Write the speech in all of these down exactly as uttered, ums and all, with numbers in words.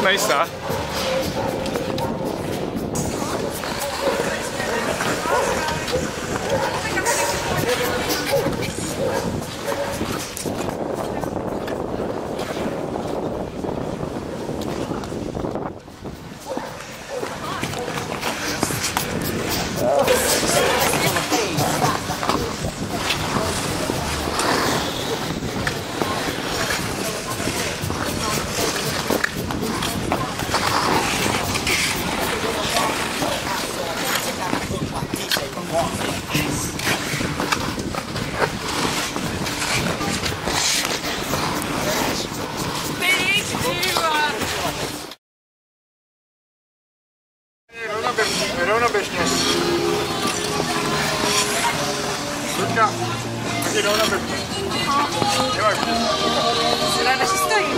Usmej sa. Rovnobežně. Luďka, taky rovnobežně. Nemáš. Jsi ráda, že stojím?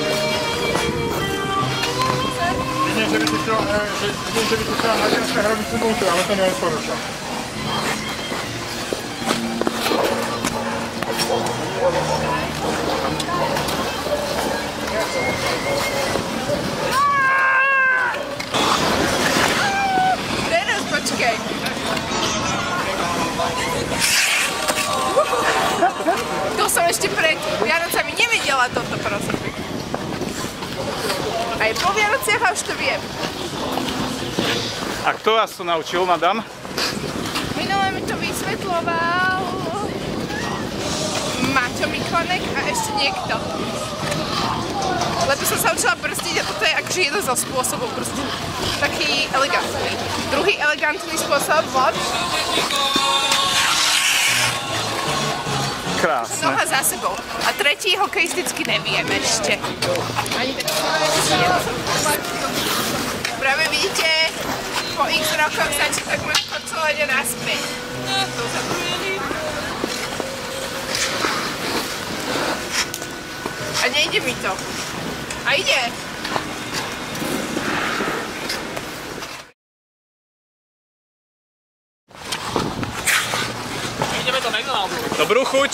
Vidím, že by si chtěla, vidím, že by si chtěla nadělat na hrabici moutu, ale to neodporučám. Počkej. To som ešte pred Vianocami nevidela toto, prosím. Aj po Vianociach a už to viem. A kto vás to naučil, madam? Minule mi to vysvetloval Maťo Miklonek a ešte niekto. Lebo som sa učila brstiť a toto je akože jeden zo spôsobov brstiť. Taký elegantný. Druhý elegantný spôsob, vod. Krásne. Noha za sebou. A tretí hokejisticky neviem ešte. Ani tak práve vidíte, po x rokoch sa ti takmer celé ide naspäť. A nejde mi to. A ide. Ideme to McDonald's. Dobrú chuť.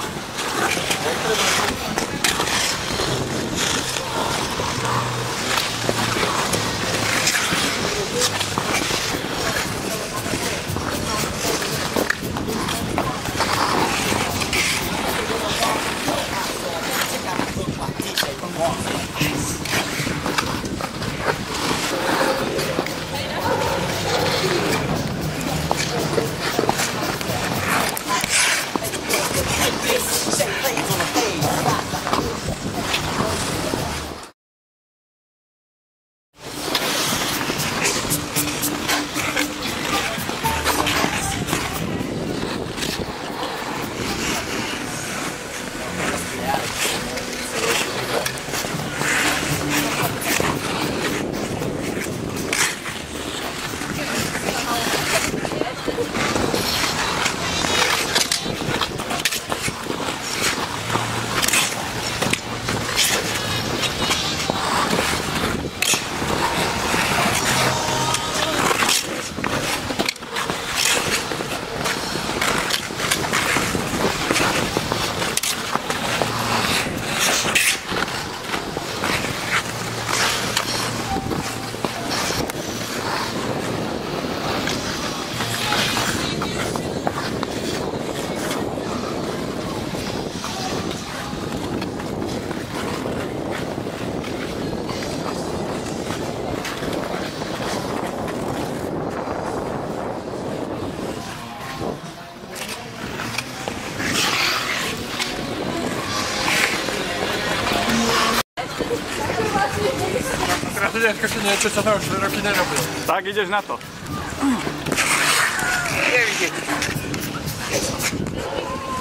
Dneska si niečo, čo sa už roky nerobí. Tak ideš na to. Nevidieť.